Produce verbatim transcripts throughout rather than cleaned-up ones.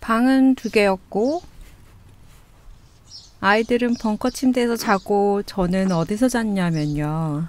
방은 두 개였고 아이들은 벙커 침대에서 자고 저는 어디서 잤냐면요.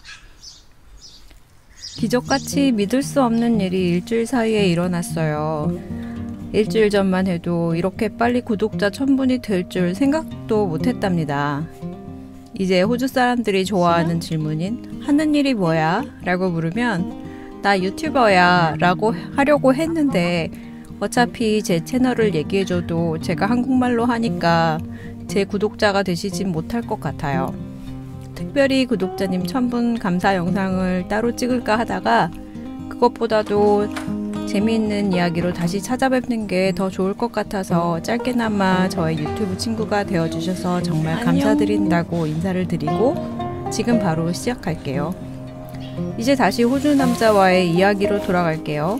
기적같이 믿을 수 없는 일이 일주일 사이에 일어났어요. 일주일 전만 해도 이렇게 빨리 구독자 천분이 될 줄 생각도 못했답니다. 이제 호주 사람들이 좋아하는 질문인 하는 일이 뭐야? 라고 물으면 나 유튜버야 라고 하려고 했는데 어차피 제 채널을 얘기해줘도 제가 한국말로 하니까 제 구독자가 되시진 못할 것 같아요. 특별히 구독자님 천분 감사 영상을 따로 찍을까 하다가 그것보다도 재미있는 이야기로 다시 찾아뵙는 게 더 좋을 것 같아서 짧게나마 저의 유튜브 친구가 되어주셔서 정말 감사드린다고 인사를 드리고 지금 바로 시작할게요. 이제 다시 호주 남자와의 이야기로 돌아갈게요.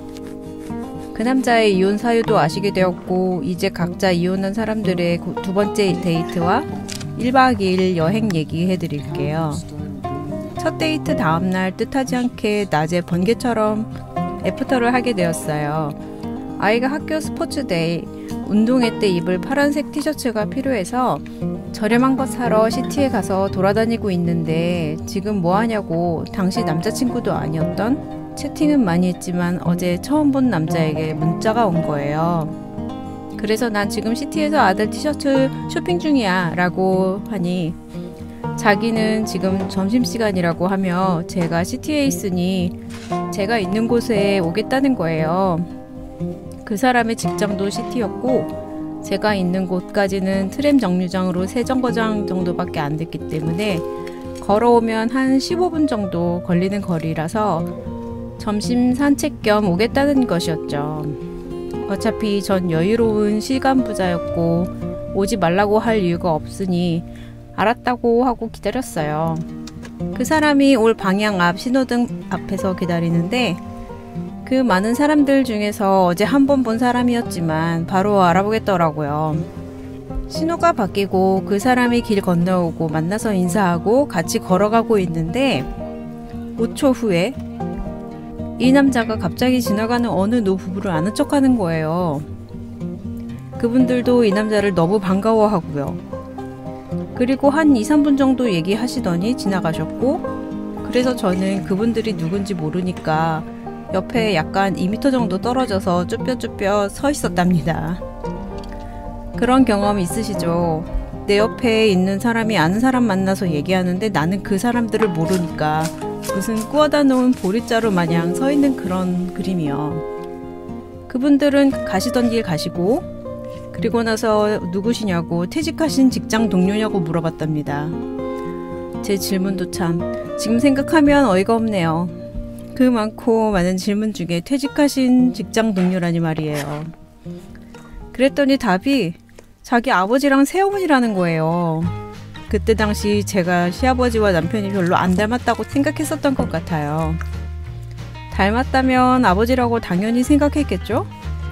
그 남자의 이혼 사유도 아시게 되었고 이제 각자 이혼한 사람들의 두 번째 데이트와 일박 이일 여행 얘기해 드릴게요. 첫 데이트 다음날 뜻하지 않게 낮에 번개처럼 애프터를 하게 되었어요. 아이가 학교 스포츠데이, 운동회 때 입을 파란색 티셔츠가 필요해서 저렴한 것 사러 시티에 가서 돌아다니고 있는데 지금 뭐하냐고 당시 남자친구도 아니었던 채팅은 많이 했지만 어제 처음 본 남자에게 문자가 온 거예요. 그래서 난 지금 시티에서 아들 티셔츠 쇼핑 중이야 라고 하니 자기는 지금 점심시간이라고 하며 제가 시티에 있으니 제가 있는 곳에 오겠다는 거예요. 그 사람의 직장도 시티였고 제가 있는 곳까지는 트램 정류장으로 세 정거장 정도밖에 안 됐기 때문에 걸어오면 한 십오 분 정도 걸리는 거리라서 점심 산책 겸 오겠다는 것이었죠. 어차피 전 여유로운 시간 부자였고 오지 말라고 할 이유가 없으니 알았다고 하고 기다렸어요. 그 사람이 올 방향 앞 신호등 앞에서 기다리는데 그 많은 사람들 중에서 어제 한 번 본 사람이었지만 바로 알아보겠더라고요. 신호가 바뀌고 그 사람이 길 건너오고 만나서 인사하고 같이 걸어가고 있는데 오 초 후에 이 남자가 갑자기 지나가는 어느 노부부를 아는 척하는 거예요. 그분들도 이 남자를 너무 반가워하고요. 그리고 한 이, 삼 분 정도 얘기하시더니 지나가셨고 그래서 저는 그분들이 누군지 모르니까 옆에 약간 이 미터 정도 떨어져서 쭈뼛쭈뼛 서 있었답니다. 그런 경험 있으시죠? 내 옆에 있는 사람이 아는 사람 만나서 얘기하는데 나는 그 사람들을 모르니까 무슨 꾸어다 놓은 보릿자루 마냥 서 있는 그런 그림이요. 그분들은 가시던 길 가시고 그리고 나서 누구시냐고 퇴직하신 직장 동료냐고 물어봤답니다. 제 질문도 참 지금 생각하면 어이가 없네요. 그 많고 많은 질문 중에 퇴직하신 직장 동료라니 말이에요. 그랬더니 답이 자기 아버지랑 새어머니라는 거예요. 그때 당시 제가 시아버지와 남편이 별로 안 닮았다고 생각했었던 것 같아요. 닮았다면 아버지라고 당연히 생각했겠죠?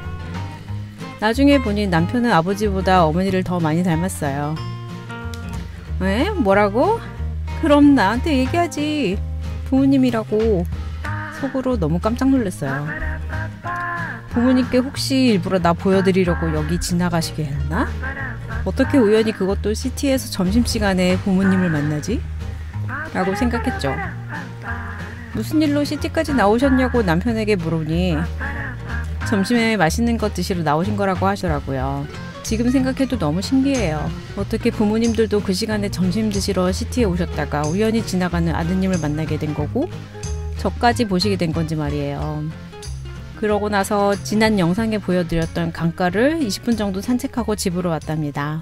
나중에 보니 남편은 아버지보다 어머니를 더 많이 닮았어요. 에? 뭐라고? 그럼 나한테 얘기하지. 부모님이라고. 속으로 너무 깜짝 놀랐어요. 부모님께 혹시 일부러 나 보여드리려고 여기 지나가시게 했나? 어떻게 우연히 그것도 시티에서 점심시간에 부모님을 만나지? 라고 생각했죠. 무슨 일로 시티까지 나오셨냐고 남편에게 물으니 점심에 맛있는 것 드시러 나오신 거라고 하시더라고요. 지금 생각해도 너무 신기해요. 어떻게 부모님들도 그 시간에 점심 드시러 시티에 오셨다가 우연히 지나가는 아드님을 만나게 된 거고 저까지 보시게 된 건지 말이에요. 그러고 나서 지난 영상에 보여드렸던 강가를 이십 분 정도 산책하고 집으로 왔답니다.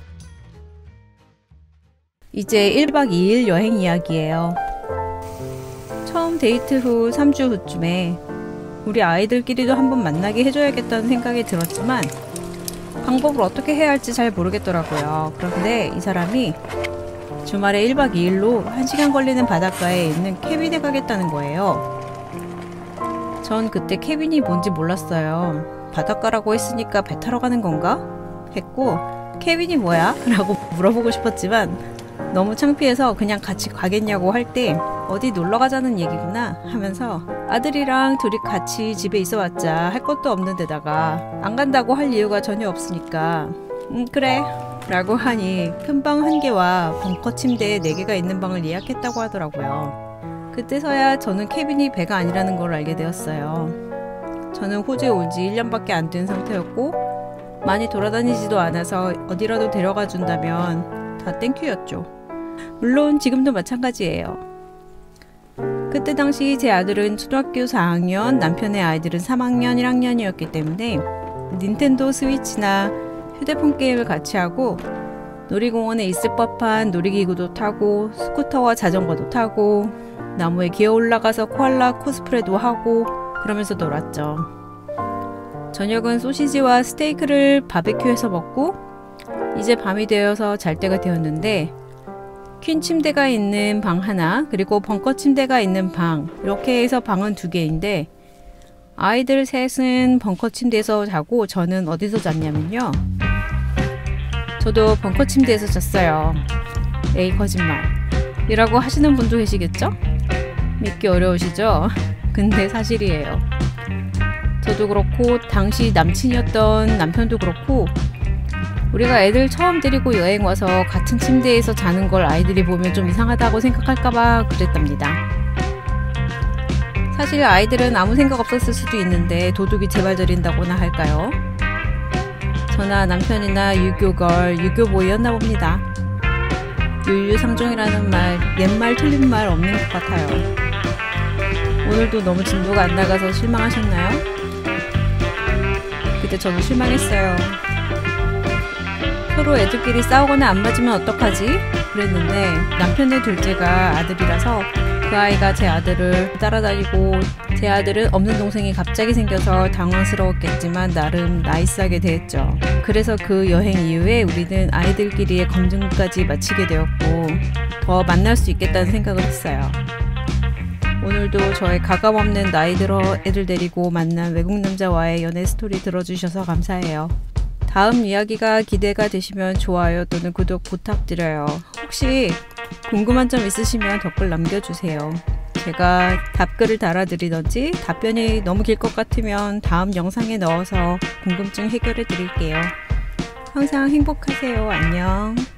이제 일박 이일 여행 이야기예요. 처음 데이트 후 삼 주 후쯤에 우리 아이들끼리도 한번 만나게 해줘야겠다는 생각이 들었지만 방법을 어떻게 해야 할지 잘 모르겠더라고요. 그런데 이 사람이 주말에 일박 이일로 한 시간 걸리는 바닷가에 있는 캐빈에 가겠다는 거예요. 전 그때 캐빈이 뭔지 몰랐어요. 바닷가라고 했으니까 배 타러 가는 건가? 했고 캐빈이 뭐야? 라고 물어보고 싶었지만 너무 창피해서 그냥 같이 가겠냐고 할 때 어디 놀러 가자는 얘기구나 하면서 아들이랑 둘이 같이 집에 있어 왔자 할 것도 없는 데다가 안 간다고 할 이유가 전혀 없으니까 음 그래 라고 하니 큰 방 한 개와 벙커 침대 네 개가 있는 방을 예약했다고 하더라고요. 그때서야 저는 케빈이 배가 아니라는 걸 알게 되었어요. 저는 호주에 온 지 일 년밖에 안 된 상태였고 많이 돌아다니지도 않아서 어디라도 데려가 준다면 다 땡큐였죠. 물론 지금도 마찬가지예요. 그때 당시 제 아들은 초등학교 사 학년, 남편의 아이들은 삼 학년, 일 학년이었기 때문에 닌텐도 스위치나 휴대폰 게임을 같이 하고 놀이공원에 있을 법한 놀이기구도 타고 스쿠터와 자전거도 타고 나무에 기어 올라가서 코알라 코스프레도 하고 그러면서 놀았죠. 저녁은 소시지와 스테이크를 바베큐해서 먹고 이제 밤이 되어서 잘 때가 되었는데 퀸 침대가 있는 방 하나 그리고 벙커 침대가 있는 방 이렇게 해서 방은 두 개인데 아이들 셋은 벙커 침대에서 자고 저는 어디서 잤냐면요. 저도 벙커 침대에서 잤어요. 에이 거짓말 이라고 하시는 분도 계시겠죠? 믿기 어려우시죠? 근데 사실이에요. 저도 그렇고 당시 남친이었던 남편도 그렇고 우리가 애들 처음 데리고 여행 와서 같은 침대에서 자는 걸 아이들이 보면 좀 이상하다고 생각할까봐 그랬답니다. 사실 아이들은 아무 생각 없었을 수도 있는데 도둑이 제발 저린다고나 할까요? 저나 남편이나 유교걸, 유교보이였나 봅니다. 유유상종이라는 말, 옛말 틀린 말 없는 것 같아요. 오늘도 너무 진도가 안 나가서 실망하셨나요? 그때 저도 실망했어요. 서로 애들끼리 싸우거나 안 맞으면 어떡하지? 그랬는데 남편의 둘째가 아들이라서 그 아이가 제 아들을 따라다니고 제 아들은 없는 동생이 갑자기 생겨서 당황스러웠겠지만 나름 나이스하게 대했죠. 그래서 그 여행 이후에 우리는 아이들끼리의 검증까지 마치게 되었고 더 만날 수 있겠다는 생각을 했어요. 오늘도 저의 가감없는 나이 들어 애들 데리고 만난 외국 남자와의 연애 스토리 들어주셔서 감사해요. 다음 이야기가 기대가 되시면 좋아요 또는 구독 부탁드려요. 혹시 궁금한 점 있으시면 댓글 남겨주세요. 제가 답글을 달아드리던지 답변이 너무 길 것 같으면 다음 영상에 넣어서 궁금증 해결해 드릴게요. 항상 행복하세요. 안녕.